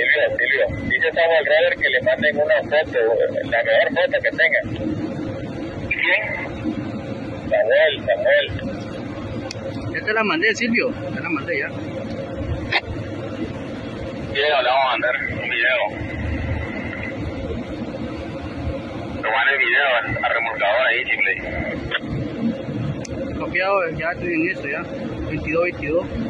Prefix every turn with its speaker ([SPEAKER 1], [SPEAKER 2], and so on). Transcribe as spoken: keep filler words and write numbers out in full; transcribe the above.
[SPEAKER 1] Silvio, Silvio. Dice Samuel Robert que le manden una foto, la mejor foto que tengan. ¿Quién? Samuel, Samuel.
[SPEAKER 2] Ya te la mandé, Silvio. Te la mandé ya.
[SPEAKER 1] Video, le vamos a mandar un video. Lo manda el video a remolcador ahí, simple.
[SPEAKER 2] Copiado, ya estoy en eso ya. veintidós veintidós.